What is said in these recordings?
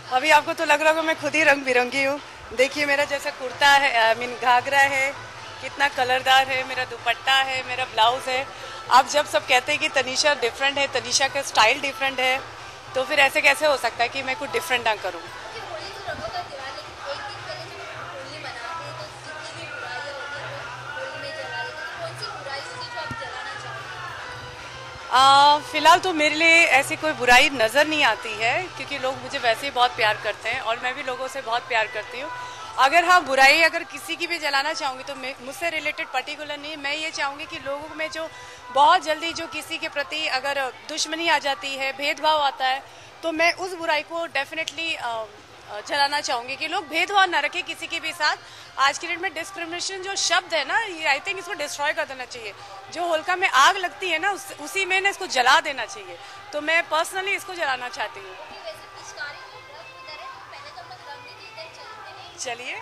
अभी आपको तो लग रहा होगा मैं खुद ही रंग बिरंगी हूँ। देखिए मेरा जैसा कुर्ता है, आई मीन घाघरा है, कितना कलरदार है, मेरा दुपट्टा है, मेरा ब्लाउज है। आप जब सब कहते हैं कि तनीषा डिफरेंट है, तनीषा का स्टाइल डिफरेंट है, तो फिर ऐसे कैसे हो सकता है कि मैं कुछ डिफरेंट ना करूँ। कि होली तो रंगों का त्योहार, लेकिन एक दिन पहले जब हम होली मनाते हैं तो जितनी भी बुराइयां होती है वो होली में जला देते हैं। तो कौन सी बुराई होगी जो आप जलाना चाहोगे? फिलहाल तो मेरे लिए ऐसी कोई बुराई नज़र नहीं आती है, क्योंकि लोग मुझे वैसे ही बहुत प्यार करते हैं और मैं भी लोगों से बहुत प्यार करती हूँ। अगर हाँ, बुराई अगर किसी की भी जलाना चाहूँगी तो मुझसे रिलेटेड पर्टिकुलर नहीं, मैं ये चाहूँगी कि लोगों में जो बहुत जल्दी जो किसी के प्रति अगर दुश्मनी आ जाती है, भेदभाव आता है, तो मैं उस बुराई को डेफिनेटली जलाना चाहूंगी कि लोग भेदभाव ना रखें किसी के भी साथ। आज की डेट में डिस्क्रिमिनेशन जो शब्द है ना, ये आई थिंक इसको डिस्ट्रॉय कर देना चाहिए। जो होलिका में आग लगती है ना, उसी में ना इसको जला देना चाहिए। तो मैं पर्सनली इसको जलाना चाहती हूँ। कि वैसे पिचकारी जो रंग उधर है, तो पहले तो हम लोग रंग भी इधर चलते हैं। चलिए,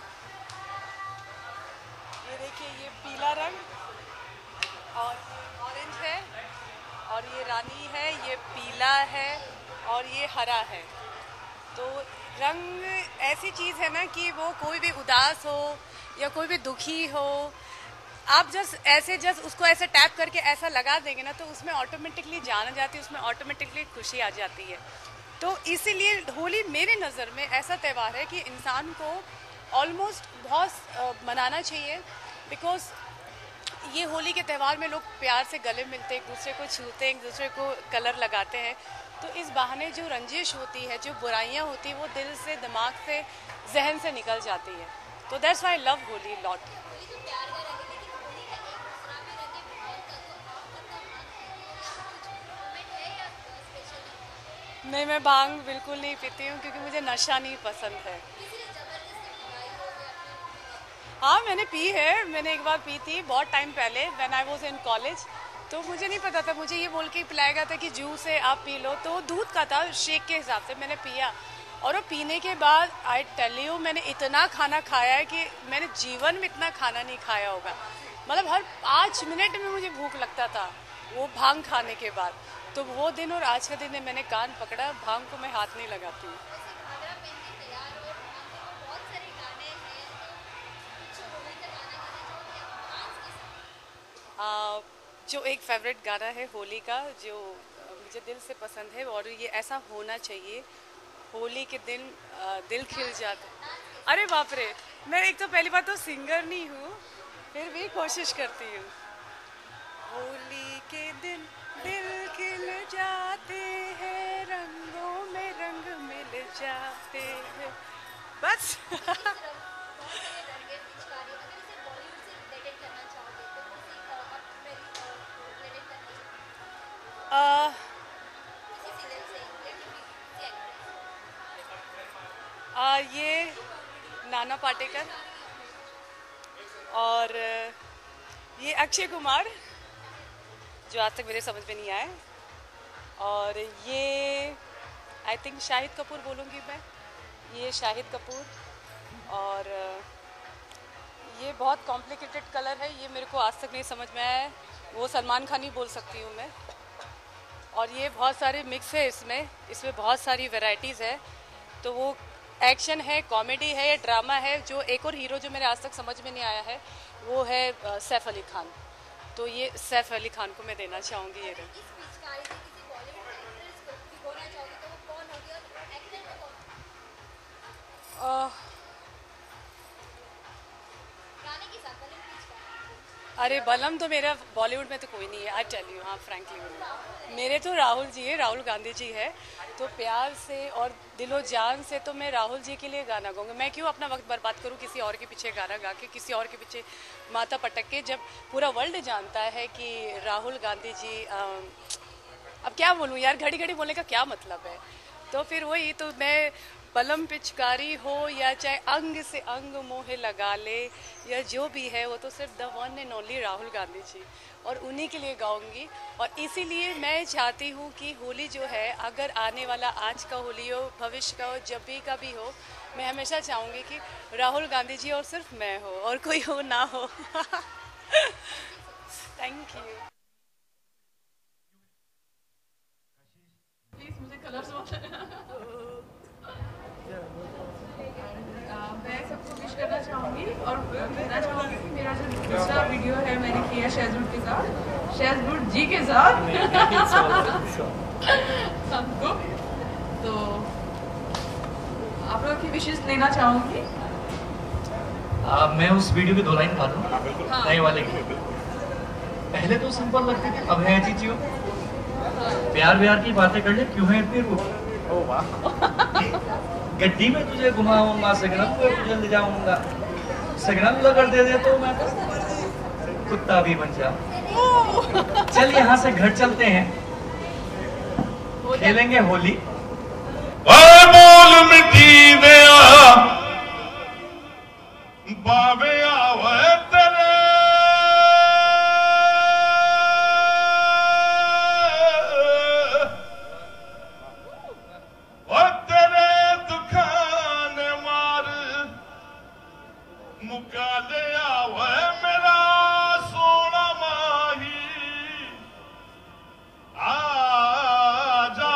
ये देखिए, ये पीला रंग और ये ऑरेंज है और ये रानी है, ये पीला है और ये हरा है। तो रंग ऐसी चीज़ है ना कि वो कोई भी उदास हो या कोई भी दुखी हो, आप जस्ट उसको ऐसे टैप करके ऐसा लगा देंगे ना, तो उसमें ऑटोमेटिकली जान आ जाती है, उसमें ऑटोमेटिकली खुशी आ जाती है। तो इसीलिए होली मेरे नज़र में ऐसा त्यौहार है कि इंसान को ऑलमोस्ट बहुत मनाना चाहिए। बिकॉज ये होली के त्यौहार में लोग प्यार से गले मिलते हैं, एक दूसरे को छूते हैं, एक दूसरे को कलर लगाते हैं। तो इस बहाने जो रंजिश होती है, जो बुराइयां होती है, वो दिल से, दिमाग से, जहन से निकल जाती है। तो that's why I love Holi lot. Holi तो प्यार का रंग है, लेकिन होली का एक दूसरा भी रंग है भाव का। तो आप मतलब भांग पीते हैं या कुछ मोमेंट है या स्पेशल? नहीं, मैं भांग बिल्कुल नहीं पीती हूँ, क्योंकि मुझे नशा नहीं पसंद है। किसी ने जबरदस्ती पिलाई हो या फिर हाँ, मैंने पी है, मैंने एक बार पी थी बहुत टाइम पहले, when I was in college. तो मुझे नहीं पता था, मुझे ये बोल के पिलाया गया था कि जूस है आप पी लो, तो वो दूध का था, शेक के हिसाब से मैंने पिया। और वो पीने के बाद आई टेल यू, मैंने इतना खाना खाया है कि मैंने जीवन में इतना खाना नहीं खाया होगा। मतलब हर 5 मिनट में मुझे भूख लगता था वो भांग खाने के बाद। तो वो दिन और आज का दिन है, मैंने कान पकड़ा, भांग को मैं हाथ नहीं लगाती हूँ। वैसे घाघरा पहन के तैयार हो और भांग के तो बहुत सारे गाने हैं, तो कुछ होली का गाना गाना चाहोगे आप डांस के साथ? आ, जो एक फेवरेट गाना है होली का, जो मुझे दिल से पसंद है, और ये ऐसा होना चाहिए, होली के दिन दिल खिल डांस जाता कैसा, डांस है। कैसा? अरे बाप रे, मैं एक तो पहली बात तो सिंगर नहीं हूँ, फिर भी कोशिश करती हूँ। होली के दिन दिल खिल जाते हैं, रंगों में रंग मिल जाते हैं, बस। इस रंग, बहुत सारे रंग है पिचकारी, अगर इसे बॉलीवुड से रिलेटेड करना चाहोगे तो किसी आप पहली रिलेटेड करना चाहोगे आ, किसी सीरियल से या किसी एक्ट्रेस? ये नाना पाटेकर और ये अक्षय कुमार, जो आज तक मेरे समझ में नहीं आए। और ये आई थिंक शाहिद कपूर बोलूँगी मैं, ये शाहिद कपूर। और ये बहुत कॉम्प्लिकेटेड कलर है, ये मेरे को आज तक नहीं समझ में आया है, वो सलमान खान ही बोल सकती हूँ मैं। और ये बहुत सारे मिक्स है, इसमें इसमें बहुत सारी वैरायटीज़ है। तो वो एक्शन है, कॉमेडी है या ड्रामा है। जो एक और हीरो जो मेरे आज तक समझ में नहीं आया है, वो है सैफ अली खान। तो ये सैफ अली खान को मैं देना चाहूँगी ये अगर रंग। इस पिचकारी से किसी बॉलीवुड एक्ट्रेस को भिगोना चाहोगे तो वो कौन होगी और एक्टर में कौन होगी? अह, गाने के साथ वाले पिचकारी? अरे बलम तो मेरा बॉलीवुड में तो कोई नहीं है, आई टेल यू, हाँ फ्रैंकली मेरे तो राहुल जी है, राहुल गांधी जी है। तो प्यार से और दिलो जान से तो मैं राहुल जी के लिए गाना गाऊंगी। मैं क्यों अपना वक्त बर्बाद करूं किसी और के पीछे गाना गा के, किसी और के पीछे माथा पटक के, जब पूरा वर्ल्ड जानता है कि राहुल गांधी जी अब क्या बोलूं यार, घड़ी घड़ी बोलने का क्या मतलब है। तो फिर वही, तो मैं बलम पिचकारी हो या चाहे अंग से अंग मोहे लगा ले, या जो भी है, वो तो सिर्फ the one and only Rahul Gandhi ji, और उन्हीं के लिए गाऊंगी। और इसीलिए मैं चाहती हूँ कि होली जो है, अगर आने वाला आज का होली हो, भविष्य का हो, जब भी का भी हो, मैं हमेशा चाहूँगी कि राहुल गांधी जी और सिर्फ मैं हो, और कोई हो ना हो। Thank you so much. Thank you. Please मुझे कलर्स और कहना चाहूँगी कि मेरा जो दूसरा वीडियो है मैंने किया शहजूड के साथ, शहजूड जी के साथ हमको, तो आप लोग की विशेष लेना चाहूँगी। मैं उस वीडियो की 2 लाइन पा दूँ नए वाले की। पहले तो सिंपल लगती थी, अब है चीचियों प्यार व्यार की बातें कर ले, क्यों है इतनी रूप? गड्डी में तुझे घुमाऊंगा, सिग्नल पे तुझे ले जाऊंगा, सिग्नल अगर दे दे तो मैं कुत्ता भी बन जाऊं। चल यहाँ से घर चलते हैं, खेलेंगे होली। बोल मिठी दिया बावे आवे तेरे और तेरे दुकान मार मुका ले आवे मेरा सोना माही आ जा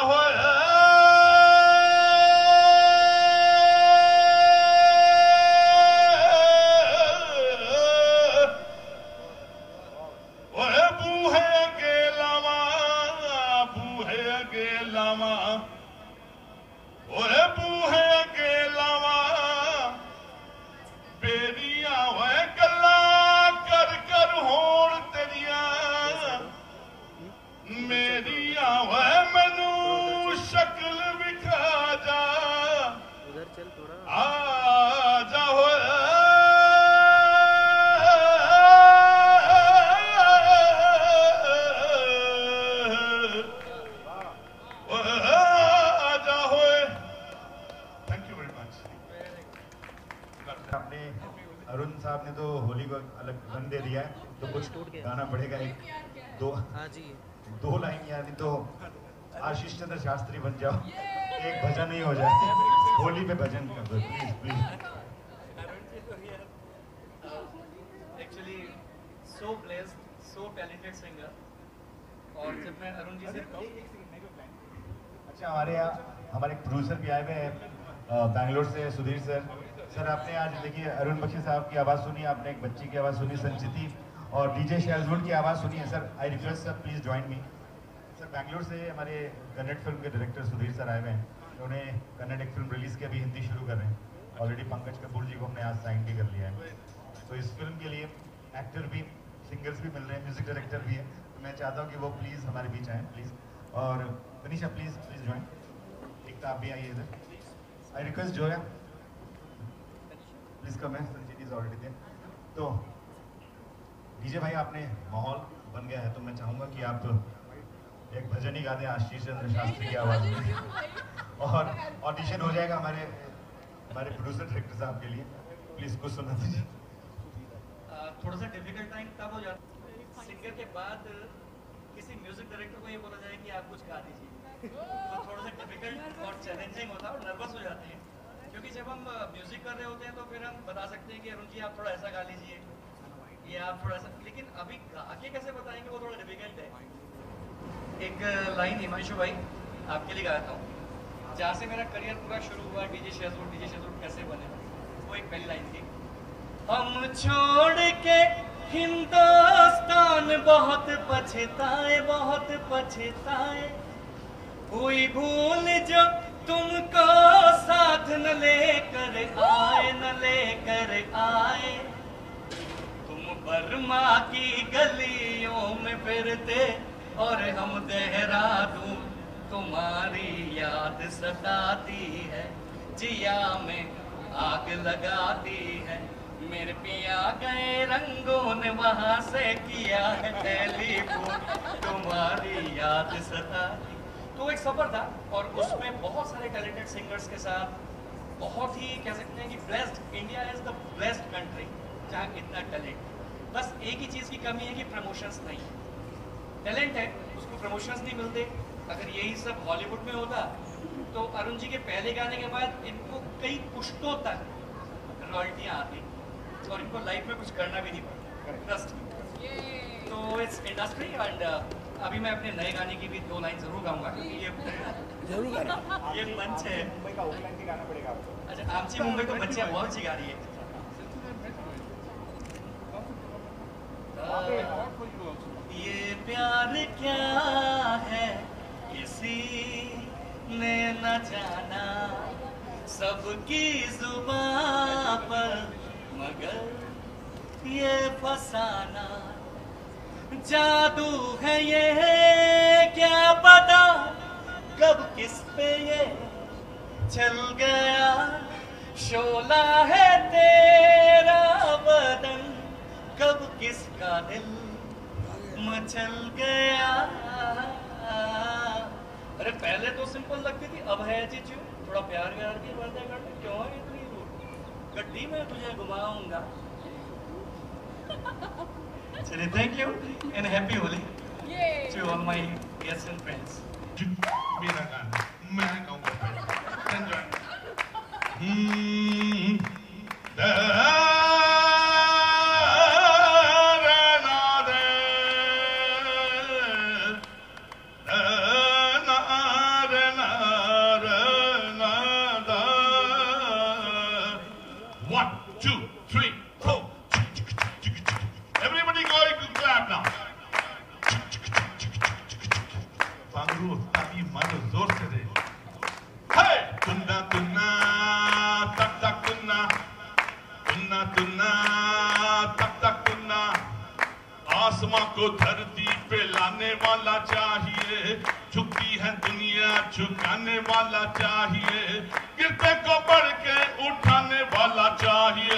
अरुण साहब ने तो होली को अलग रंग दे दिया है, तो कुछ गाना पड़ेगा। एक दो लाइन यानी तो आशीष चंद्र शास्त्री बन जाओ, एक भजन ही हो जाए, होली पे भजन कर दो please please. Actually so blessed, so talented singer. और जब मैं अरुण जी से अच्छा, हमारे यहाँ हमारे प्रोड्यूसर भी आए हुए हैं बैंगलोर से, सुधीर सर। सर आपने आज देखिए अरुण बख्शी साहब की आवाज़ सुनी, आपने एक बच्ची की आवाज़ सुनी संचिति, और डीजे शहजूड की आवाज़ सुनी है। Sir I request sir please join me. Sir Bangalore से हमारे कन्नड़ फिल्म के डायरेक्टर सुधीर सर आए हुए हैं, उन्होंने कन्नड़ एक फिल्म रिलीज़ की, अभी हिंदी शुरू कर रहे हैं। ऑलरेडी पंकज कपूर जी को हमने आज साइन भी कर लिया है। तो इस फिल्म के लिए एक्टर भी, सिंगर्स भी मिल रहे हैं, म्यूजिक डायरेक्टर भी है। तो मैं चाहता हूँ कि वो प्लीज़ हमारे बीच आएँ प्लीज़। और तनीषा प्लीज़ प्लीज़ ज्वाइन, एक आप भी आइए इधर। आई रिक्वेस्ट जो है प्लीज कम है, संजीत इज ऑलरेडी देयर। तो डीजे भाई आपने माहौल बन गया है, तो मैं चाहूंगा कि आप एक भजन ही गा दें आशीष चंद्र शास्त्री की आवाज में, और ऑडिशन हो जाएगा हमारे प्रोड्यूसर डायरेक्टर साहब के लिए। प्लीज कुछ सुना दीजिए। थोड़ा सा डिफिकल्ट टाइम तब हो जाता सिंगर के बाद किसी म्यूजिक डायरेक्टर को ये बोला जाए कि आप कुछ गा दीजिए, तो थोड़ा सा डिफिकल्ट और चैलेंजिंग होता है और नर्वस हो जाते हैं। क्योंकि जब हम म्यूजिक कर रहे होते हैं तो फिर हम बता सकते हैं कि अरुण जी आप थोड़ा ऐसा गा लीजिए, ये आप थोड़ा सा, लेकिन अभी गा के कैसे बताएंगे वो थोड़ा डिफिकल्ट है। एक लाइन हिमांशु भाई आपके लिए गाता हूँ, जहाँ से मेरा करियर पूरा शुरू हुआ, डीजे शहजूड कैसे बने, वो एक पहली लाइन थी। हम छोड़ के हिंदुस्तान बहुत पछताए, हुई भूल जो तुमको साथ न लेकर आए, तुम बर्मा की गलियों में फिरते और हम देहरादून, तुम्हारी याद सताती है, जिया में आग लगाती है, मेरे पिया गए रंगों ने वहां से किया है टेलीफोन, तुम्हारी याद सताती। तो एक सफर था और उसमें बहुत सारे टैलेंटेड सिंगर्स के साथ, बहुत ही कह सकते हैं कि blessed, India is the blessed country जहाँ इतना टैलेंट। बस एक ही चीज़ की कमी है कि प्रमोशंस नहीं है। टैलेंट है, उसको प्रमोशंस नहीं मिलते। अगर यही सब हॉलीवुड में होता तो अरुण जी के पहले गाने के बाद इनको कई पुश्तों तक रॉयल्टियाँ आती और इनको लाइफ में कुछ करना भी नहीं पड़ता। तो इट्स इंडस्ट्री। एंड अभी मैं अपने नए गाने की भी 2 लाइन जरूर गाऊंगा, क्योंकि ये मंच है। मुंबई का ऑफलाइन भी गाना पड़ेगा आपको। अच्छा, आमची मुंबई तो बच्चियाँ बहुत अच्छी गा रही है। ये प्यार क्या है किसी ने न जाना, सबकी जुबां पर मगर ये फसाना। जादू है ये क्या पता कब किस पे ये चल गया, शोला है तेरा बदन कब किसका दिल मचल गया। अरे पहले तो सिंपल लगती थी, अब है जी क्यों थोड़ा प्यार व्यार की बातें करने, क्यों है इतनी रूठ? गड्डी में तुझे घुमाऊंगा। चलिए, thank you and happy Holi to all my guests and friends. मेरा गाना मैं गाऊंगा, एंजॉय। आसमां को धरती पे लाने वाला चाहिए, झुकती है दुनिया झुकाने वाला चाहिए, गिरते को बढ़ के उठाने वाला चाहिए,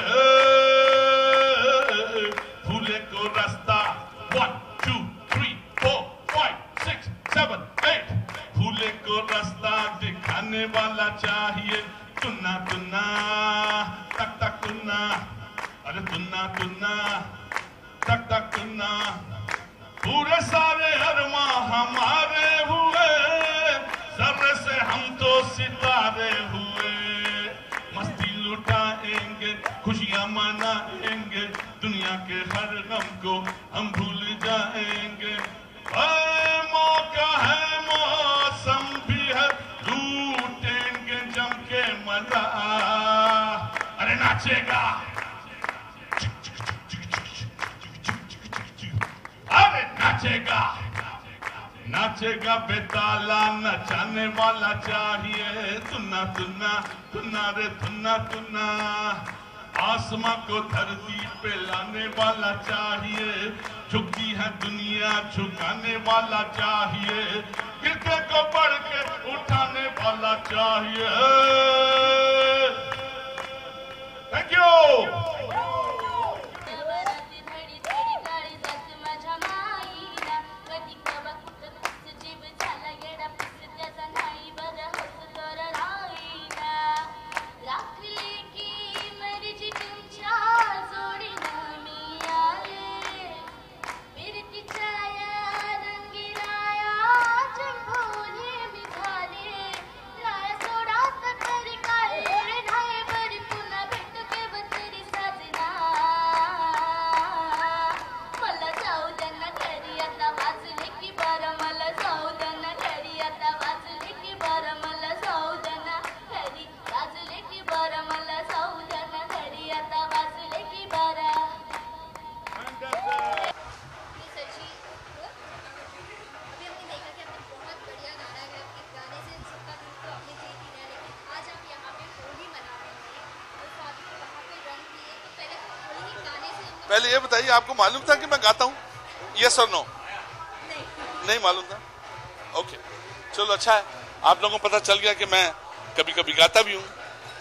भूले को रास्ता 1 2 3 4 5 6 7 8 भूले को रास्ता दिखाने वाला चाहिए। तुन्ना तुन्ना तक तक तुन्ना, अरे तुन्ना तुन्ना तक तक तुन्ना, पूरे सारे अरमा हमारे हुए, सर्रे से हम तो सितारे हुए, मस्ती लुटाएंगे खुशियां मनाएंगे, दुनिया के हर गम को हम भूल जाएंगे। मौका है मौसम भी है, लूटेंगे जम के मजा, अरे नाचेगा नाचेगा नाचेगा बेताला नचाने वाला चाहिए। तुन्ना तुन्ना तुन्ना रे तुन्ना तुन्ना, आसमां को धरती पे लाने वाला चाहिए, झुकती है दुनिया झुकाने वाला चाहिए, गिरते को बढ़ के उठाने वाला चाहिए। Thank you. पहले ये बताइए, आपको मालूम था कि मैं गाता हूँ? यस और नो? नहीं मालूम था। ओके, चलो अच्छा है, आप लोगों को पता चल गया कि मैं कभी कभी गाता भी हूँ।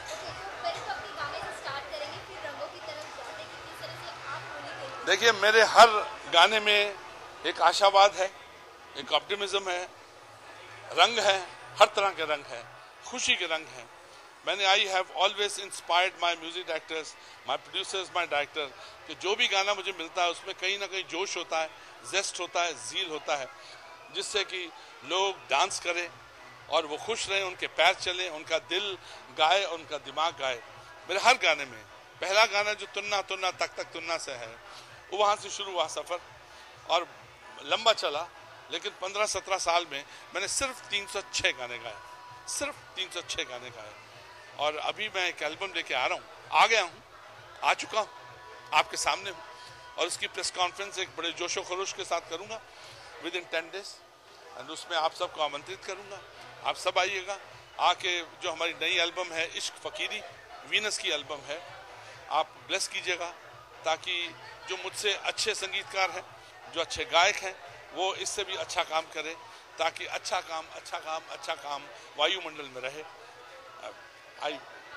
देखिए, मेरे हर गाने में एक आशावाद है, एक ऑप्टिमिज्म है, रंग है, हर तरह के रंग है, खुशी के रंग है। मैंने I have always inspired my music directors, my producers, my director, कि जो भी गाना मुझे मिलता है उसमें कहीं ना कहीं जोश होता है, जेस्ट होता है, जील होता है, जिससे कि लोग डांस करें और वो खुश रहें, उनके पैर चलें, उनका दिल गाए, उनका दिमाग गाए। मेरे हर गाने में पहला गाना जो तुन्ना तुन्ना तक तक तुन्ना से है, वो वहाँ से शुरू हुआ सफ़र और लंबा चला, लेकिन 15-17 साल में मैंने सिर्फ 306 गाने गाए, सिर्फ 306 गाने गाए। और अभी मैं एक एल्बम लेके आ रहा हूँ, आ गया हूँ, आ चुका हूँ, आपके सामने हूँ। और उसकी प्रेस कॉन्फ्रेंस एक बड़े जोशो खरोश के साथ करूँगा विद इन 10 days, एंड उसमें आप सबको आमंत्रित करूँगा। आप सब आइएगा, आके जो हमारी नई एल्बम है इश्क फ़कीरी, वीनस की एल्बम है, आप ब्लेस कीजिएगा, ताकि जो मुझसे अच्छे संगीतकार हैं, जो अच्छे गायक हैं, वो इससे भी अच्छा काम करें, ताकि अच्छा काम वायुमंडल में रहे। आई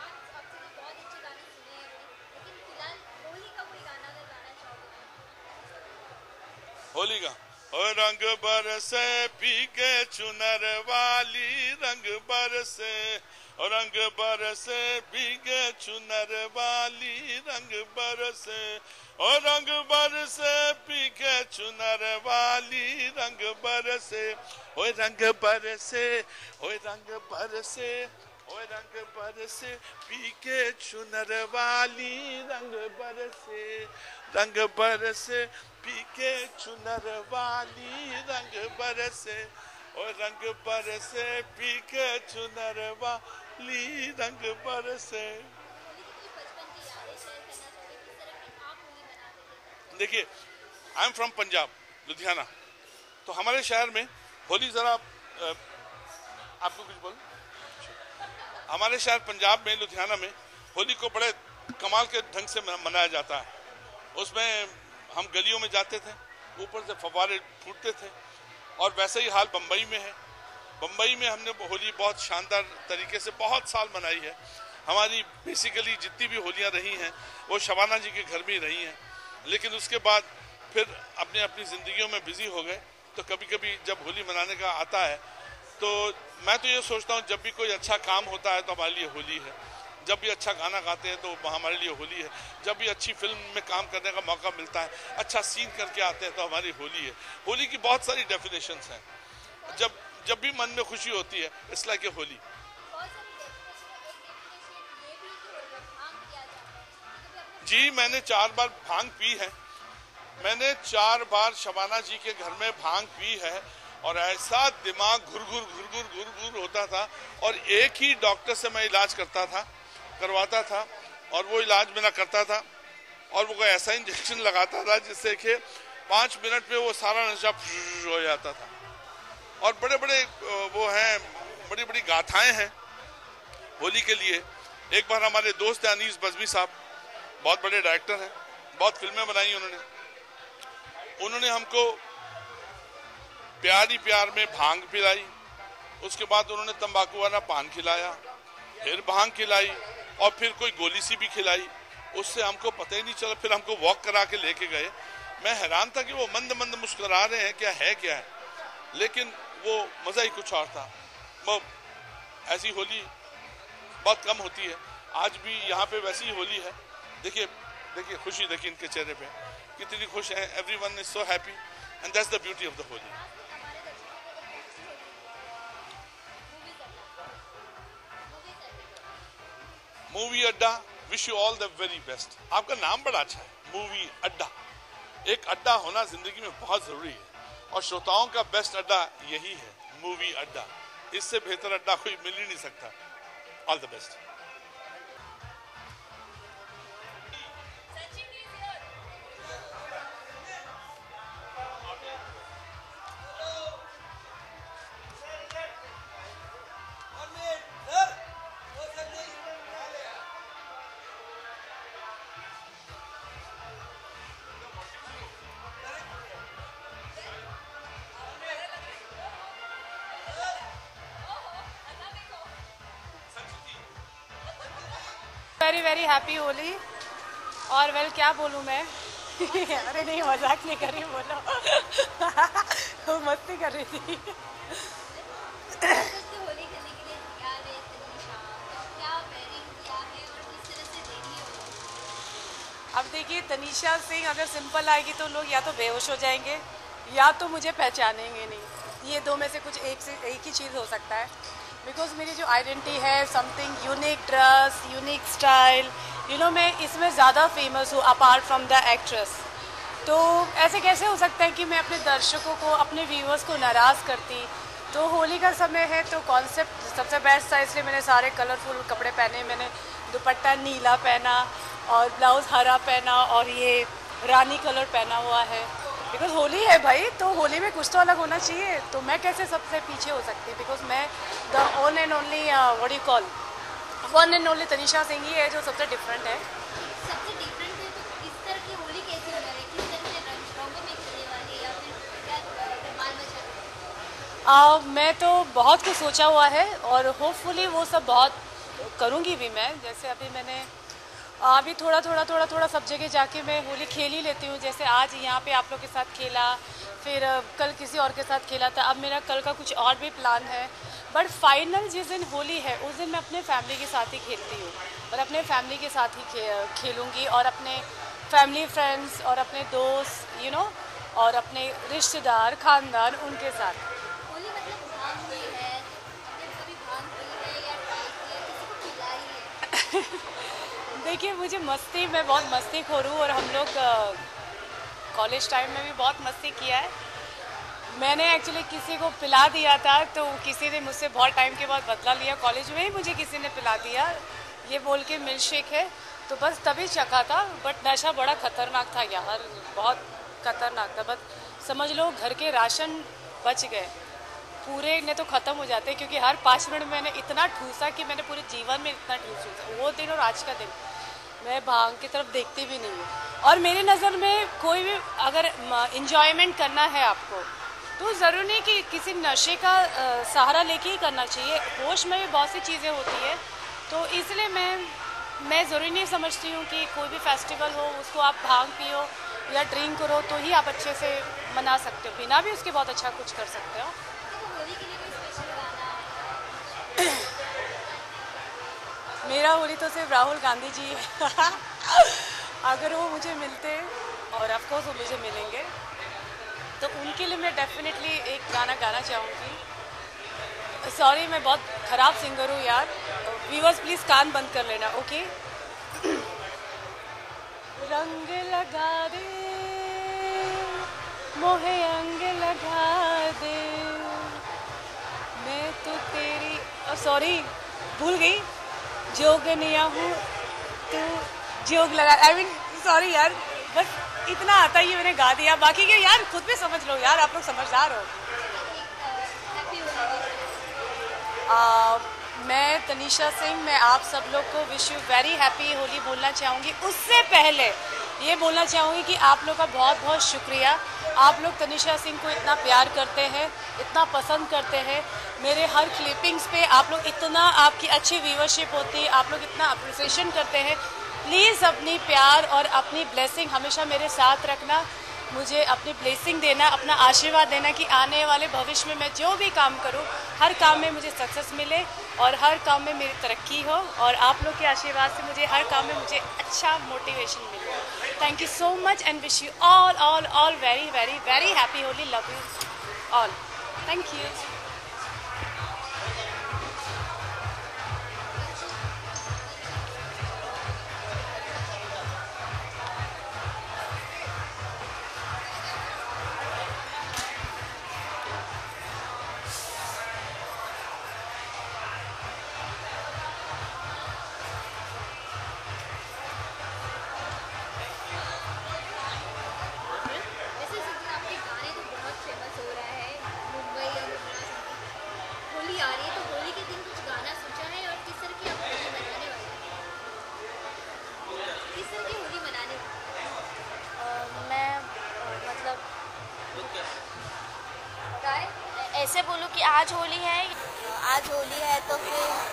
होली का रंग बरसे पीके चुनर वाली, रंग बरसे रंग बरसे भीगे चुनर वाली, रंग बरसे और रंग बरसे पीके चुनर वाली, रंग बरसे ओए रंग बरसे ओए रंग बरसे ओए रंग बरसे पीके चुनर वाली, रंग बरसे पीके चुनर वाली, रंग बरसे और रंग बरसे पीके चुनर वाली, रंग बरसे। देखिए, I am from Punjab, Ludhiana, तो हमारे शहर में होली जरा आपको कुछ बोल, हमारे शहर पंजाब में लुधियाना में होली को बड़े कमाल के ढंग से मनाया जाता है। उसमें हम गलियों में जाते थे, ऊपर से फव्वारे फूटते थे, और वैसे ही हाल बम्बई में है। बम्बई में हमने होली बहुत शानदार तरीके से बहुत साल मनाई है। हमारी बेसिकली जितनी भी होलियां रही हैं वो शबाना जी के घर में ही रही हैं, लेकिन उसके बाद फिर अपनी अपनी ज़िंदगियों में बिजी हो गए। तो कभी कभी जब होली मनाने का आता है तो मैं तो ये सोचता हूँ, जब भी कोई अच्छा काम होता है तो हमारे लिए होली है, जब भी अच्छा गाना गाते हैं तो हमारे लिए होली है, जब भी अच्छी फिल्म में काम करने का मौका मिलता है, अच्छा सीन करके आते हैं तो हमारी होली है। होली की बहुत सारी डेफिनेशंस हैं। जब भी मन में खुशी होती है, इट्स लाइक ए होली। जी, मैंने 4 बार भांग पी है। मैंने 4 बार शबाना जी के घर में भांग पी है, और ऐसा दिमाग घुर होता था, और एक ही डॉक्टर से मैं इलाज करवाता था, और वो इलाज मेरा करता था, और वो ऐसा इंजेक्शन लगाता था जिससे कि 5 मिनट में वो सारा नशा हो जाता था। और बड़े बड़े वो हैं, बड़ी बड़ी गाथाएं हैं होली के लिए। एक बार हमारे दोस्त हैं अनीस बज़मी साहब, बहुत बड़े डायरेक्टर हैं, बहुत फिल्में बनाई उन्होंने हमको प्यार ही प्यार में भांग पिलाई, उसके बाद उन्होंने तंबाकू वाला पान खिलाया, फिर भांग खिलाई, और फिर कोई गोली सी भी खिलाई। उससे हमको पता ही नहीं चला। फिर हमको वॉक करा के लेके गए। मैं हैरान था कि वो मंद मंद मुस्कुरा रहे हैं, क्या है, लेकिन वो मज़ा ही कुछ और था। वो ऐसी होली बहुत कम होती है। आज भी यहाँ पे वैसी ही होली है। देखिए खुशी देखिए इनके चेहरे पे, कितनी खुश हैं। Everyone is so happy, and that's the beauty of the Holi. Movie Adda, wish you all the very best. आपका नाम बड़ा अच्छा है, मूवी अड्डा। एक अड्डा होना जिंदगी में बहुत जरूरी है, और श्रोताओं का बेस्ट अड्डा यही है, मूवी अड्डा। इससे बेहतर अड्डा कोई मिल ही नहीं सकता। All the best. Very very happy Holi. और वेल क्या बोलूँ मैं अरे नहीं, मजाक नहीं कर रही, बोलो वो मस्ती कर रही थी। अब देखिए, तनीषा सिंह अगर सिंपल आएगी तो लोग या तो बेहोश हो जाएंगे या तो मुझे पहचानेंगे नहीं। ये दो में से कुछ एक ही चीज़ हो सकता है। बिकॉज मेरी जो आइडेंटिटी है, something unique dress, unique style, मैं इसमें ज़्यादा फेमस हूँ अपार्ट फ्रॉम द एक्ट्रेस। तो ऐसे कैसे हो सकता है कि मैं अपने दर्शकों को, अपने व्यूअर्स को नाराज़ करती। तो होली का समय है तो कॉन्सेप्ट सबसे बेस्ट था, इसलिए मैंने सारे कलरफुल कपड़े पहने। मैंने दुपट्टा नीला पहना और ब्लाउज़ हरा पहना, और ये रानी कलर पहना हुआ है, बिकॉज होली है भाई, तो होली में कुछ तो अलग होना चाहिए। तो मैं कैसे सबसे पीछे हो सकती हूँ, बिकॉज मैं the own and only what you call one and only Tanisha Singh ही है जो सबसे डिफरेंट है। सबसे डिफरेंट है तो इस तरह की होली कैसी होने वाली है, किस तरह से रंगों में खेलने वाली है या फिर क्या धमाल मचा? मैं तो बहुत कुछ सोचा हुआ है और होपफुली वो सब बहुत करूँगी भी मैं। जैसे अभी मैंने अभी थोड़ा सब जगह जाके मैं होली खेल ही लेती हूँ। जैसे आज यहाँ पे आप लोग के साथ खेला, फिर कल किसी और के साथ खेला था, अब मेरा कल का कुछ और भी प्लान है। बट फाइनल जिस दिन होली है उस दिन मैं अपने फैमिली के साथ ही खेलती हूँ और अपने फैमिली के साथ ही खेलूँगी और अपने फैमिली फ्रेंड्स और अपने दोस्त यू नो और अपने रिश्तेदार खानदान उनके साथ। होली मतलब भांग हुई है, आपने कभी भांग पी है या ट्राई किया, किसी को पिलाई है? देखिए मुझे मस्ती, मैं बहुत मस्ती खोर हूँ और हम लोग कॉलेज टाइम में भी बहुत मस्ती किया है। मैंने एक्चुअली किसी को पिला दिया था तो किसी ने मुझसे बहुत टाइम के बाद बदला लिया। कॉलेज में ही मुझे किसी ने पिला दिया ये बोल के मिल्क शेक है, तो बस तभी चखा था। बट नशा बड़ा खतरनाक था यार, बहुत खतरनाक था। बस समझ लो घर के राशन बच गए, पूरे ने तो ख़त्म हो जाते क्योंकि हर 5 मिनट मैंने इतना ठूसा कि मैंने पूरे जीवन में इतना ठूसा। वो दिन और आज का दिन मैं भांग की तरफ देखती भी नहीं हूँ। और मेरी नज़र में कोई भी अगर इंजॉयमेंट करना है आपको तो ज़रूरी नहीं कि किसी नशे का सहारा लेके ही करना चाहिए। होश में भी बहुत सी चीज़ें होती है, तो इसलिए मैं ज़रूरी नहीं समझती हूँ कि कोई भी फेस्टिवल हो उसको आप भांग पियो या ड्रिंक करो तो ही आप अच्छे से मना सकते हो। बिना भी उसके बहुत अच्छा कुछ कर सकते हो। तो होली के लिए कोई स्पेशल गाना? मेरा होली तो सिर्फ राहुल गांधी जी है अगर वो मुझे मिलते और ऑफकोर्स वो मुझे मिलेंगे तो उनके लिए मैं डेफिनेटली एक गाना गाना चाहूँगी। सॉरी मैं बहुत ख़राब सिंगर हूँ यार, व्यूअर्स प्लीज़ कान बंद कर लेना, ओके। रंग लगा दे मोहे अंग लगा दे, मैं तो तेरी सॉरी भूल गई, जोगनिया हूँ तू जोग लगा, आई मीन सॉरी यार, बस इतना आता ही है, मैंने गा दिया। बाकी के यार खुद भी समझ लो यार, आप लोग समझदार हो। हैप्पी होली। मैं तनीषा सिंह, मैं आप सब लोग को wish you very happy Holi बोलना चाहूँगी। उससे पहले ये बोलना चाहूँगी कि आप लोग का बहुत बहुत शुक्रिया। आप लोग तनीषा सिंह को इतना प्यार करते हैं, इतना पसंद करते हैं। मेरे हर क्लिपिंग्स पे आप लोग इतना, आपकी अच्छी व्यूअरशिप होती है, आप लोग इतना अप्रिसिएशन करते हैं। प्लीज़ अपनी प्यार और अपनी ब्लेसिंग हमेशा मेरे साथ रखना, मुझे अपनी ब्लेसिंग देना, अपना आशीर्वाद देना कि आने वाले भविष्य में मैं जो भी काम करूं हर काम में मुझे सक्सेस मिले और हर काम में मेरी तरक्की हो, और आप लोग के आशीर्वाद से मुझे हर काम में मुझे अच्छा मोटिवेशन मिले। Thank you so much and wish you all very very very happy Holi. Love you all, thank you. वैसे सिद्धू आपके गाने तो बहुत फेमस हो रहा है मुंबई और होली आ रही है, तो होली के दिन कुछ गाना सोचा है और किस तरह की आप होली मनाने वाले हैं? किस तरह की होली मनाने वाले? मैं मतलब ऐसे बोलूँ कि आज होली है, आज होली है तो फिर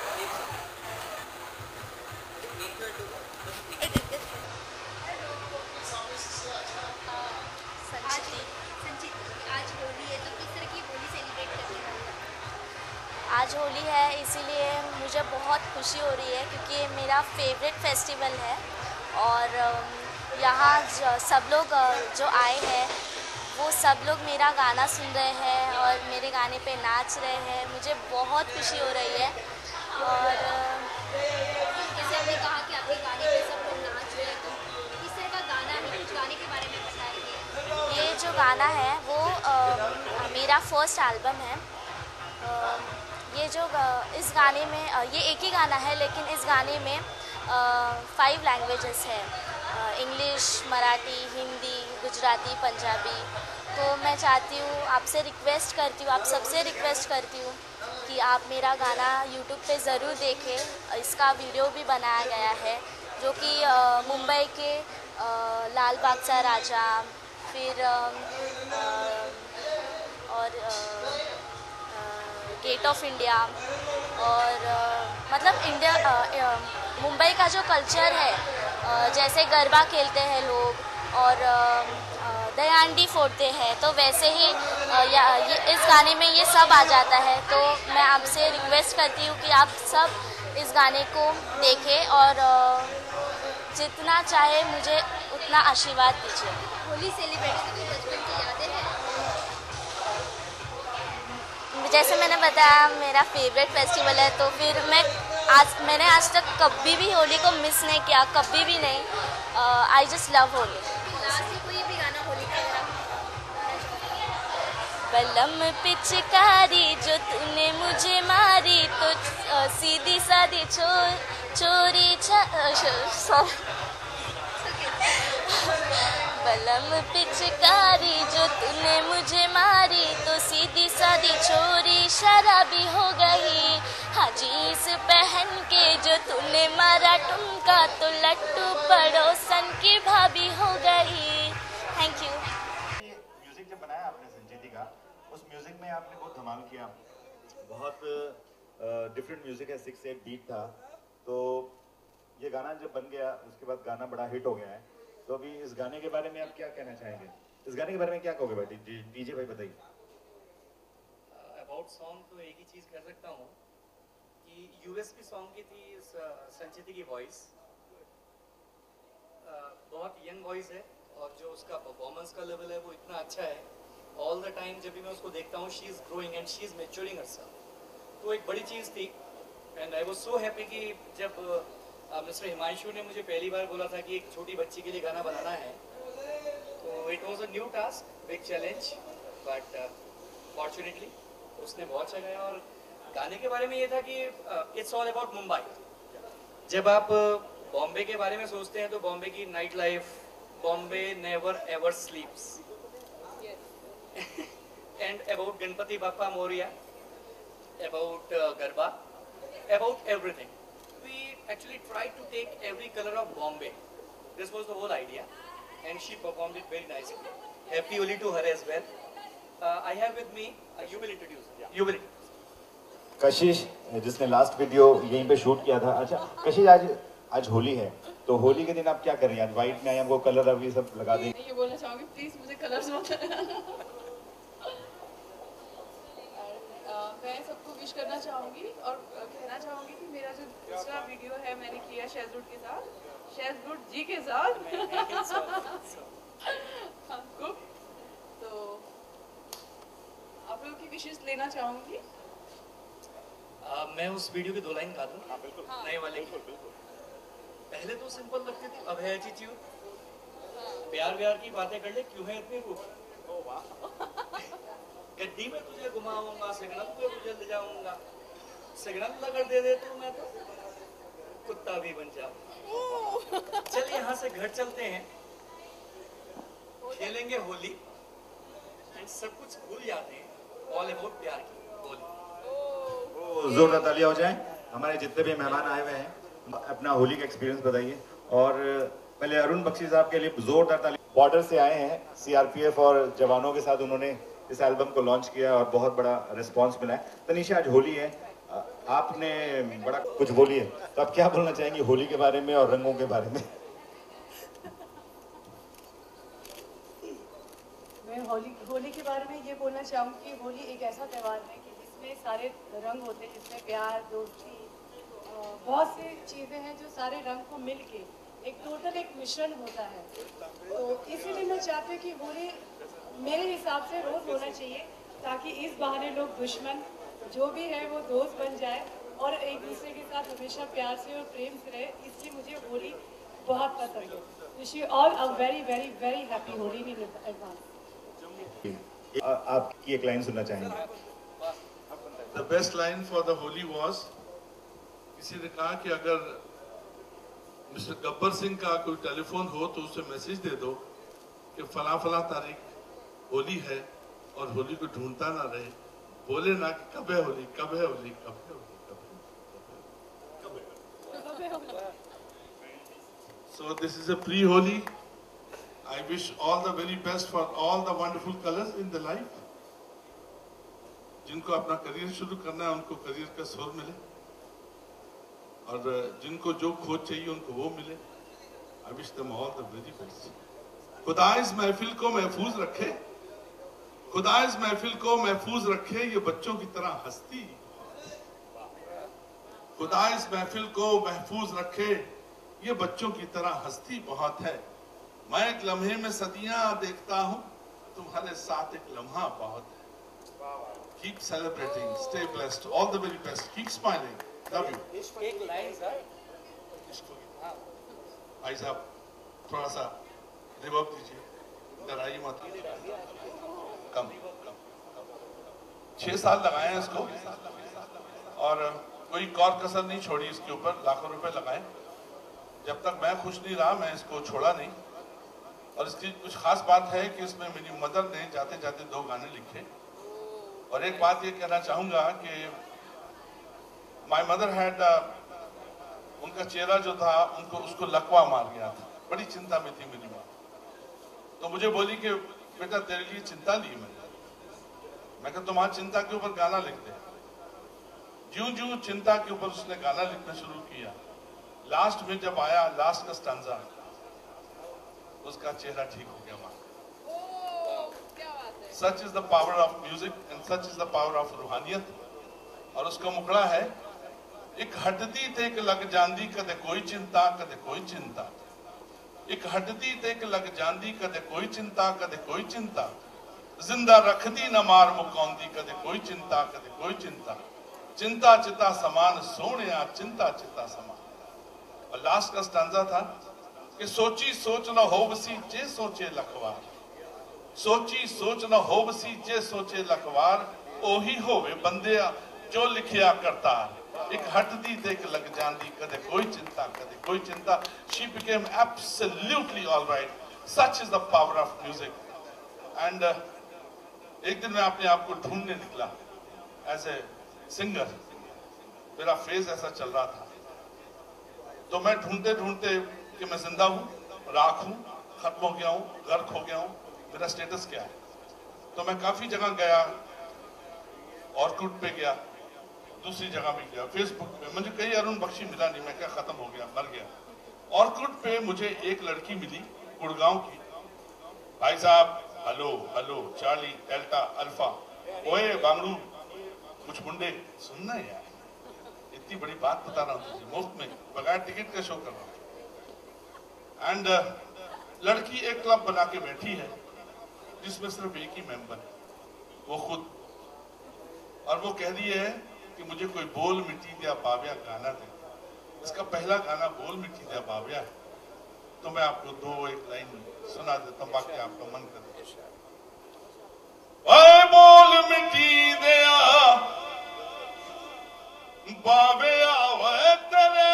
आज होली है तो किस तरह की होली सेलिब्रेट करने वाले हैं? आज होली है इसीलिए मुझे बहुत खुशी हो रही है क्योंकि ये मेरा फेवरेट फेस्टिवल है और यहाँ सब लोग जो आए हैं वो सब लोग मेरा गाना सुन रहे हैं और मेरे गाने पे नाच रहे हैं। मुझे बहुत खुशी हो रही है। और जैसे आपने कहा कि आपके गाने पे सब लोग नाच रहे हैं, तो किस तरह का गाना है, कुछ गाने के बारे में बताइए। ये जो गाना है वो मेरा फर्स्ट एल्बम है। ये जो इस गाने में ये एक ही गाना है लेकिन इस गाने में 5 लैंग्वेजेस है इंग्लिश, मराठी, हिंदी, गुजराती, पंजाबी। तो मैं चाहती हूँ, आपसे रिक्वेस्ट करती हूँ, आप सबसे रिक्वेस्ट करती हूँ कि आप मेरा गाना यूट्यूब पे ज़रूर देखें। इसका वीडियो भी बनाया गया है जो कि मुंबई के लाल बाग चा राजा, फिर और गेट ऑफ इंडिया और मतलब इंडिया मुंबई का जो कल्चर है, जैसे गरबा खेलते हैं लोग और दहीहांडी फोड़ते हैं, तो वैसे ही इस गाने में ये सब आ जाता है। तो मैं आपसे रिक्वेस्ट करती हूँ कि आप सब इस गाने को देखें और जितना चाहे मुझे उतना आशीर्वाद दीजिए। होली सेलिब्रेशन की बचपन की यादें हैं? जैसे मैंने बताया, मेरा फेवरेट फेस्टिवल है, तो फिर मैंने आज तक कभी भी होली को मिस नहीं किया, कभी भी नहीं। I just love Holi. Last कोई भी गाना होली का अगर आप बलम पिचकारी जो तूने मुझे मारी, तो सीधी सादी चोरी बलम पिचकारी जो तूने मुझे मारी, तो सीधी सादी चोरी शराबी हो गई। हाँ जीन्स पहन के जो तूने मारा ठुमका, तो लट्टू पड़ोसन की भाभी हो गई। Thank you. म्यूजिक जब बनाया आपने संजीती का, उस म्यूजिक में आपने बहुत धमाल किया, बहुत डिफरेंट म्यूजिक है, 6-8 बीट था। तो ये गाना जब बन गया, उसके बाद गाना बड़ा हिट हो गया है। तो अभी इस गाने के बारे में आप क्या कहना चाहेंगे? इस गाने के बारे में क्या कहोगे भाई? डीजे भाई बताइए। अबाउट सॉन्ग तो एक ही चीज कर सकता हूँ कि यूएसपी सॉन्ग की थी संचिती की वॉइस, बहुत यंग वॉइस है और जो उसका परफॉर्मेंस का लेवल है वो इतना अच्छा है। ऑल द टाइम जब भी मैं उसको देखता हूँ, she is growing and she is maturing herself. तो एक बड़ी चीज थी and I was so happy कि जब मिस्टर हिमांशु ने मुझे पहली बार बोला था कि एक छोटी बच्ची के लिए गाना बनाना है, तो it was a new task, big challenge, but fortunately उसने बहुत अच्छा गाया। और गाने के बारे में ये था कि इट्स ऑल अबाउट मुंबई। जब आप बॉम्बे के बारे में सोचते हैं तो बॉम्बे की night life, Bombay never ever sleeps, and about Ganpati Bappa Morya, about Garba, about everything. We actually tried to take every color of Bombay. This was the whole idea, and she performed it very nicely. Happy Holi to her as well. I have with me. You will introduce. Yeah. You will. कशिश, जिसने last video यहीं पे shoot किया था। अच्छा कशिश, आज होली है, तो होली के दिन आप क्या कर रही हैं? आज वाइट में आए, हमको कलर अभी सब लगा देंगे। ये बोलना चाहूँगी, प्लीज मुझे कलर्स मत मैं सबको विश करना चाहूँगी और कहना चाहूँगी कि मेरा जो दूसरा वीडियो है मैंने किया शहजूड के साथ, शहजूड जी के साथ कुक, तो आप लोगों की विशेष लेना चाहूँगी। मैं उस वीडियो की 2 लाइन गा दूँ? नए वाले की। पहले तो सिंपल लगती थी, अब है एटीट्यूड। प्यार व्यार की बातें कर ले, क्यों है इतनी रूप? गड्डी में तुझे घुमाऊंगा, सिग्नल पे तुझे ले जाऊंगा, सिग्नल अगर दे दे तो मैं तो कुत्ता भी बन जाऊंगा। चल यहाँ से घर चलते हैं, खेलेंगे होली एंड सब कुछ भूल जाते हैं। ऑल अबाउट प्यार की होली। जोरदार तालियां हो जाएं। हमारे जितने भी मेहमान आए हुए हैं, अपना होली का एक्सपीरियंस बताइए। और पहले अरुण बख्शी साहब के लिए जोरदार तालियां। बॉर्डर से आए हैं, सीआरपीएफ और जवानों के साथ उन्होंने इस एल्बम को लॉन्च किया और बहुत बड़ा रिस्पांस मिला है। तनीषा, आज होली है, आपने बड़ा कुछ बोली है, तो आप क्या बोलना चाहेंगे होली के बारे में और रंगों के बारे में? मैं होली के बारे में ये बोलना चाहूँगी कि होली एक ऐसा त्यौहार है कि जिसमें सारे रंग होते हैं, जिसमें प्यार, दोस्ती, बहुत सी चीज़ें हैं जो सारे रंग को मिल के एक टोटल एक मिश्रण होता है। तो इसीलिए मैं चाहती हूँ कि होली मेरे हिसाब से रोज़ होना चाहिए, ताकि इस बहाने लोग दुश्मन जो भी है वो दोस्त बन जाए और एक दूसरे के साथ हमेशा प्यार से और प्रेम से रहे। इसलिए मुझे होली बहुत पसंद है। Wish you all a very very very happy Holi in advance. आपकी एक लाइन सुनना चाहेंगे? The best line for the Holi was, किसी ने कहा कि अगर मिस्टर गब्बर सिंह का कोई टेलीफोन हो तो उसे मैसेज दे दो कि फला फला तारीख होली है और होली को ढूंढता ना रहे, बोले ना कि कब है होली, कब है होली, कब है होली, कब है Holi. So this is a pre-Holi. I wish all the very best for all the wonderful colors in the life. जिनको अपना करियर शुरू करना है उनको करियर का सुर मिले, और जिनको जो खोज चाहिए उनको वो मिले। I wish them all the very best. खुदा इस महफिल को महफूज रखे, खुदा इस महफिल को महफूज रखे, ये बच्चों की तरह हंसती। खुदा इस महफिल को महफूज रखे, ये बच्चों की तरह हंसती बहुत है। मैं एक लम्हे में सदियां देखता हूं, तुम्हारे साथ एक लम्हा बहुत है। Keep celebrating, stay blessed, all the very best, keep smiling, love you. एक लाइन सर, भाई साहब थोड़ा सा रिवर्ब दीजिए, इधर आइए माता, कम 6 साल लगाए हैं इसको और कोई और कसर नहीं छोड़ी इसके ऊपर, लाखों रुपए लगाए। जब तक मैं खुश नहीं रहा मैं इसको छोड़ा नहीं। और इसकी कुछ खास बात है कि इसमें मेरी मदर ने जाते जाते 2 गाने लिखे। और एक बात ये कहना चाहूंगा कि माय मदर हैड, उनका चेहरा जो था उनको उसको लकवा मार गया था, बड़ी चिंता में थी मेरी माँ। तो मुझे बोली कि बेटा तेरे लिए चिंता ली मैं कहा तुम्हारी चिंता के ऊपर गाना लिख दे। ज्यों ज्यों चिंता के ऊपर उसने गाना लिखना शुरू किया, लास्ट में जब आया लास्ट का स्टैंजा, उसका चेहरा ठीक हो गया। Such is the power of music and such is the power of रूहानियत। और उसका मुखड़ा है, एक हटदी ते एक लग जांदी कदे कोई चिंता कदे कोई चिंता, एक हटदी ते एक लग जांदी कदे कोई चिंता कदे कोई चिंता, जिंदा रखदी न मार मुकाउंदी कदे कोई चिंता कदे कोई चिंता, चिंता चिता समान सोहणिया चिंता चिता समान। और लास्ट का स्टैंजा था कि सोची सोच न होवसी जे सोचे लखवार, सोची सोच न होवसी जे सोचे लखवार, ओही होवे बंदिया जो लिखिया करतार, एक हटदी ते एक लग जांदी कदे कोई चिंता कदे कोई चिंता। She became absolutely all right. Such is the power of music. And एक दिन मैं अपने आप को ढूंढने निकला एज ए सिंगर, मेरा फेज ऐसा चल रहा था। तो मैं ढूंढते ढूंढते कि मैं जिंदा हूं, राख हूं, खत्म हो गया हूं, गर्क हो गया हूं, मेरा स्टेटस क्या है। तो मैं काफी जगह गया, ऑर्कुट पे गया, दूसरी जगह भी गया, फेसबुक पे, मुझे कहीं अरुण बख्शी मिला नहीं, मैं क्या खत्म हो गया, मर गया। ऑर्कुट पे मुझे एक लड़की मिली गुड़गांव की, भाई साहब hello hello charlie delta alpha, ओए बांगड़ू कुछ मुंडे, सुनना यार, इतनी बड़ी बात बता रहा हूँ तुझे मुफ्त में, बगैर टिकट का शो कर रहा हूँ। एंड लड़की एक क्लब बना के बैठी है जिसमें सिर्फ एक ही मेंबर है, वो खुद। और वो कह रही है कि मुझे कोई बोल मिट्टी दिया बाबिया गाना दे। इसका पहला गाना बोल मिट्टी दिया बाबिया है, तो मैं आपको 2-1 लाइन सुना देता हूँ, बाकी आपका मन कर। बोल मिट्टी दिया बाबिया वे तेरे,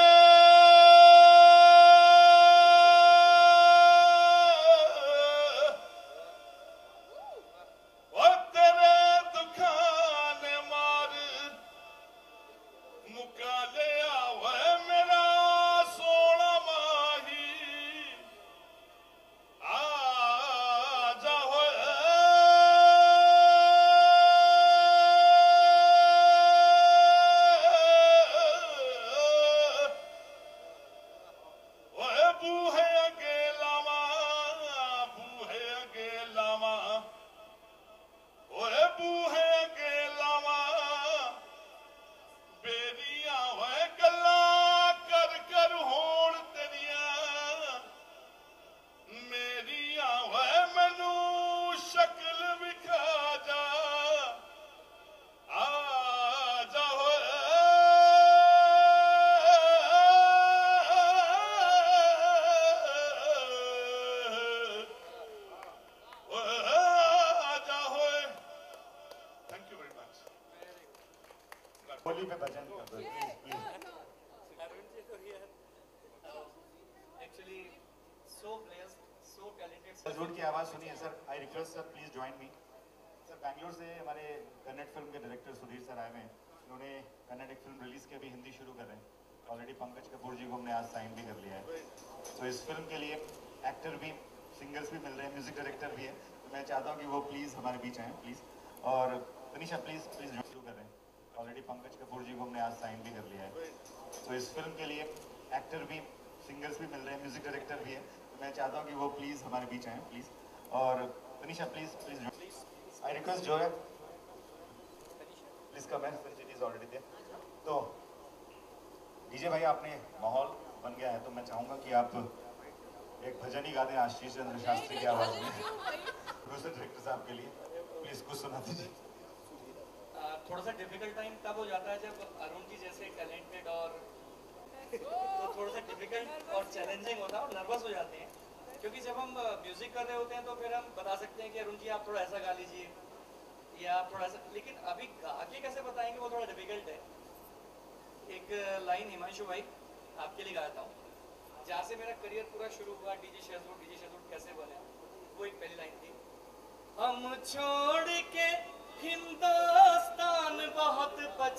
होली पे भजन कर दो please. actually so blessed, so talented. Salute की आवाज़ सुनिए सर. I request sir please join me. Sir Bangalore से हमारे कन्नड़ फिल्म के डायरेक्टर सुधीर सर आए हुए हैं. उन्होंने कन्नड़ एक फिल्म रिलीज के अभी हिंदी शुरू कर रहे हैं. ऑलरेडी पंकज कपूर जी को हमने आज साइन भी कर लिया है. तो इस फिल्म के लिए एक्टर भी, सिंगर्स भी मिल रहे हैं, म्यूजिक डायरेक्टर भी है. तो मैं चाहता हूँ कि वो प्लीज़ हमारे बीच आएँ प्लीज़. और तनिषा प्लीज़ शुरू कर रहे हैं. ऑलरेडी पंकज कपूर जी को हमने आज साइन भी कर लिया है. तो इस फिल्म के लिए एक्टर भी, सिंगर्स भी मिल रहे हैं, म्यूजिक डायरेक्टर भी है. तो मैं चाहता हूँ कि वो प्लीज़ हमारे बीच आएँ प्लीज़. और तनिषा प्लीज़ आई रिक्वेस्ट जो है प्लीज़ कम है. Sanjeet is already there. तो डीजे भाई आपने माहौल बन गया है, तो मैं चाहूँगा कि आप एक भजन ही गा दें आशीष चंद्र शास्त्री की आवाज़ में प्रोड्यूसर डायरेक्टर साहब के लिए. प्लीज़ कुछ सुना दीजिए. थोड़ा सा डिफिकल्ट टाइम तब हो जाता है जब अरुण जी जैसे टैलेंटेड और तो थोड़ा सा डिफिकल्ट और चैलेंजिंग होता है और नर्वस हो जाते हैं. क्योंकि जब हम म्यूजिक कर रहे होते हैं तो फिर हम बता सकते हैं कि अरुण जी आप थोड़ा ऐसा गा लीजिए या आप थोड़ा ऐसा, लेकिन अभी गा के कैसे बताएंगे वो थोड़ा डिफिकल्ट है. एक लाइन हिमांशु भाई आपके लिए गाता हूँ, जहाँ से मेरा करियर पूरा शुरू हुआ. डीजे शेजवुड कैसे बने, वो एक पहली लाइन थी. हम छोड़ के हिंदुस्तान बहुत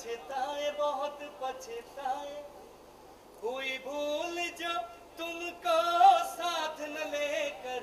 पछताए, हुई भूल जो तुमको साथ न लेकर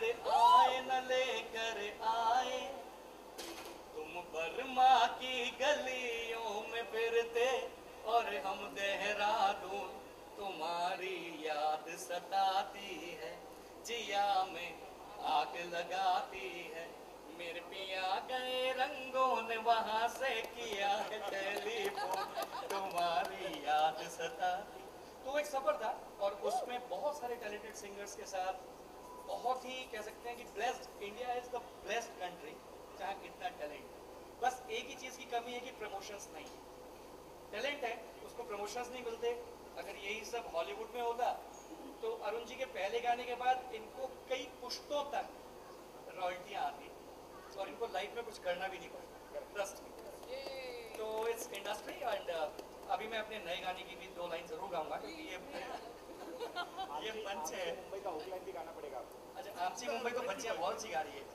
आए. तुम बर्मा की गलियों में फिरते और हम देहरादून, तुम्हारी याद सताती है, जिया में आग लगाती है. मेरे पिया गए रंगों ने वहां से किया है टेलीफोन, तुम्हारी याद सताती. तो एक सफर था और उसमें बहुत सारे टैलेंटेड सिंगर्स के साथ बहुत ही कह सकते हैं कि blessed. India is the blessed country जहाँ कितना टैलेंट है. बस एक ही चीज की कमी है कि प्रमोशंस नहीं. टैलेंट है उसको प्रमोशंस नहीं मिलते. अगर यही सब हॉलीवुड में होता तो अरुण जी के पहले गाने के बाद इनको कई पुश्तों तक रॉयल्टियाँ आती और इनको लाइफ में कुछ करना भी नहीं पड़ता. Trust me. तो इट्स इंडस्ट्री. एंड अभी मैं अपने नए गाने की भी 2 लाइन जरूर गाऊंगा क्योंकि ये मंच है. मुंबई का हुक लाइन भी गाना पड़ेगा. अच्छा आपसी मुंबई तो बच्चियाँ बहुत अच्छी गा रही है.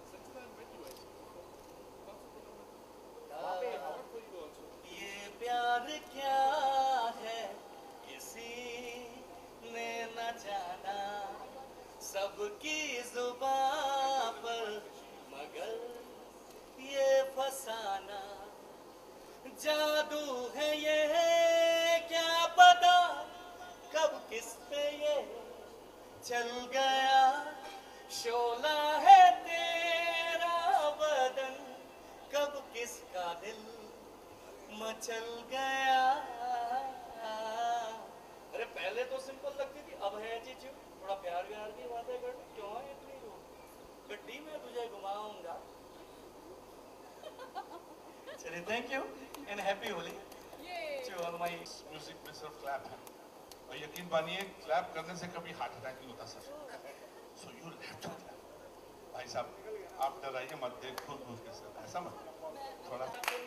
ये प्यार क्या है किसी ने न जाना, सबकी जुबान पर मगर ये फसाना. जादू है ये क्या पता कब किस पे ये चल गया. शोला है तेरा बदन कब किसका दिल मचल गया. अरे पहले तो सिंपल लगती थी, अब है चीचू थोड़ा प्यार व्यार की बातें करनी. क्यों है इतनी रूह, गड्डी में तुझे घुमाऊंगा. चलिए thank you and happy Holi to all my. Music में सिर्फ क्लैप है और यकीन मानिए क्लैप करने से कभी हार्ट अटैक नहीं होता sir. So you have to clap. भाई साहब आप डराइए मत, देख खुद के सर ऐसा मत थोड़ा.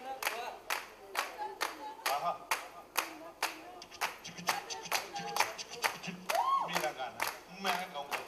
हाँ मेरा गाना मैं गाऊंगा.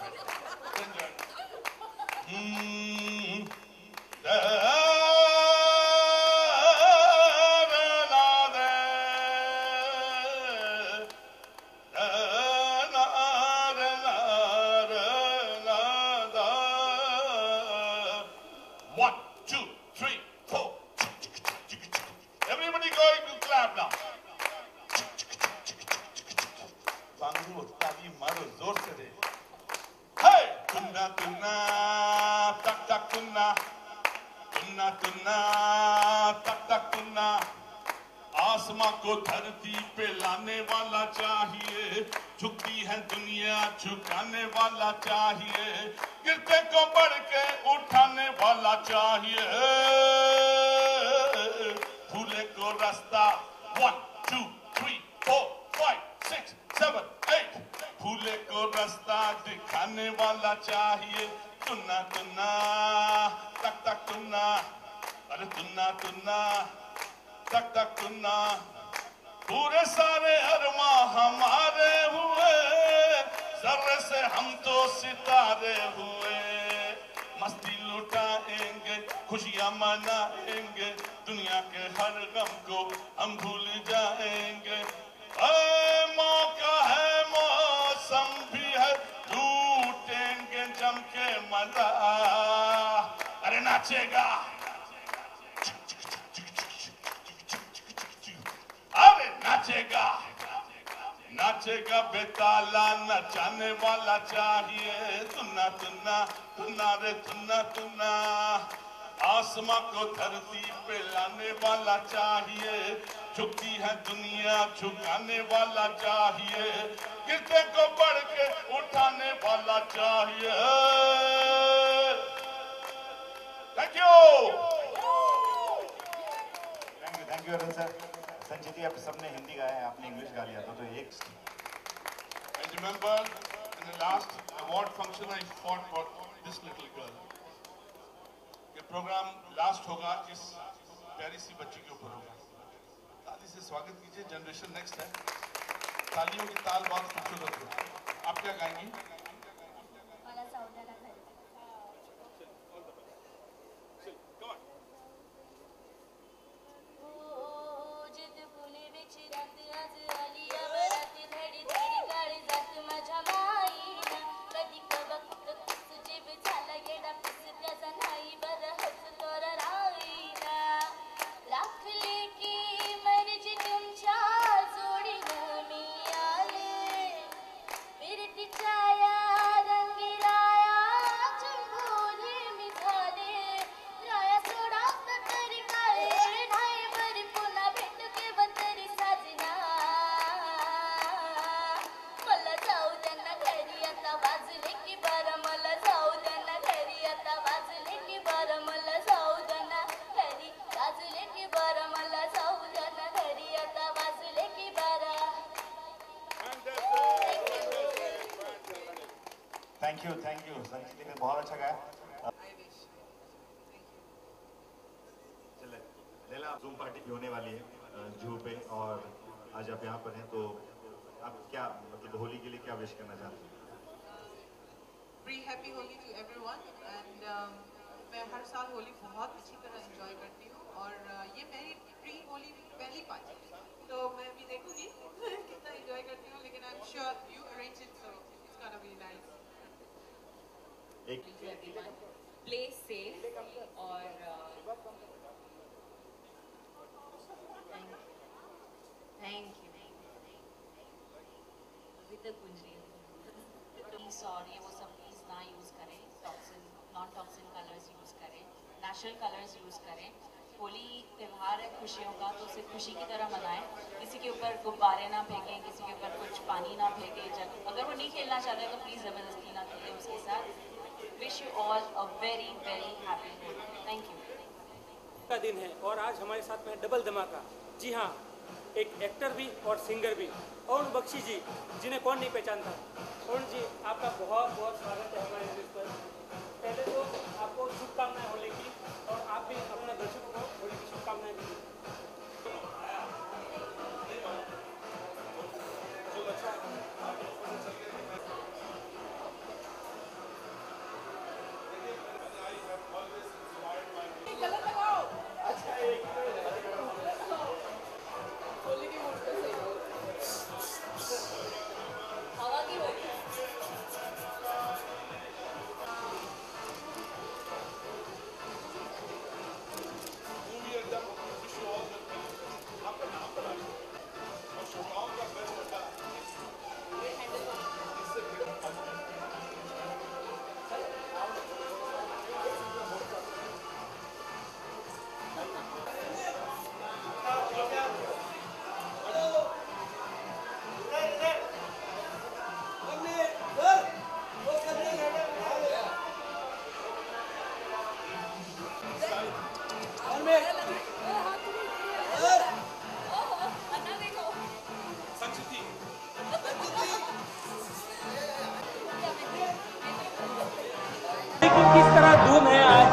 आसमां को धरती पे लाने वाला चाहिए, झुकती है दुनिया झुकाने वाला चाहिए, गिरते को बढ़ के उठाने वाला चाहिए, भूले को रास्ता 1 2 3 4 5 6 7 8 भूले को रास्ता दिखाने वाला चाहिए. तुन्ना तुन्ना तक तक तुन्ना, अरे तुन्ना तुन्ना तक तक तुन्ना. पूरे सारे अरमा हमारे हुए, जर्रे से हम तो सितारे हुए, मस्ती लुटाएंगे, खुशियां मनाएंगे, दुनिया के हर गम को हम भूल जाएंगे। मौका है, मौसम भी है, लूटेंगे जम के मजा। अरे नाचेगा, अरे नाचेगा, नाचेगा बेताला, नचाने वाला चाहिए। तुन्ना तुन्ना तुन्ना रे तुन्ना तुन्ना, आसमां को धरती पे लाने वाला चाहिए। झुकती है दुनिया, झुकाने वाला चाहिए। गिरते को बढ़ के उठाने वाला चाहिए। Thank you, thank you Arun sir. Sanchiti, आप सबने हिंदी गाया है, आपने इंग्लिश गा लिया था, तो एक I remember in the last award function I fought for this little girl. ये प्रोग्राम लास्ट होगा इस प्यारी सी बच्ची के ऊपर होगा। ताली से स्वागत कीजिए, जनरेशन नेक्स्ट है। तालियों की ताल बहुत खूबसूरत है। आप क्या गाएंगी? थैंक यू संचिति ने बहुत अच्छा गाया। चले लेला, जूम पार्टी भी होने वाली है जूहू पे, और आज आप यहाँ पर हैं, तो आप क्या मतलब होली के लिए क्या विश करना चाहते हैं? Pre happy Holi to everyone. And मैं हर साल होली बहुत अच्छी तरह एंजॉय करती हूँ, और ये मेरी प्री होली पहली पार्टी, तो मैं भी देखूंगी कितना एंजॉय करती हूँ, लेकिन I am sure you arrange it, so it's gonna be nice. Play safe और थैंक यू अभी तक कुछ नहीं। सॉरी, वो सब प्लीज ना यूज करें, toxin non toxin colours use करें, नेचुरल कलर्स यूज करें। होली त्यौहार है खुशियों का, तो उसे खुशी की तरह मनाएं। किसी के ऊपर गुब्बारे ना फेंकें, किसी के ऊपर कुछ पानी ना फेंकें। जब अगर वो नहीं खेलना चाहते तो प्लीज़ ज़बरदस्ती ना खेलें उसके साथ। Wish you all a very very happy Holi. Thank you. का दिन है और आज हमारे साथ में डबल धमाका। जी हाँ, एक एक्टर भी और सिंगर भी, अरुण बख्शी जी, जिन्हें कौन नहीं पहचानता। अरुण जी, आपका बहुत बहुत स्वागत है हमारे इस पर। पहले तो आपको शुभकामनाएं होली की, और आप भी अपने दर्शकों को होली की शुभकामनाएं दीजिए। किस तरह धूम है आज।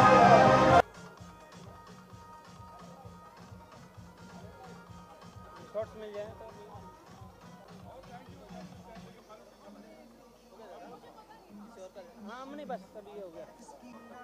शॉर्ट्स मिल जाए तो हाँ नहीं बस अभी हो गया।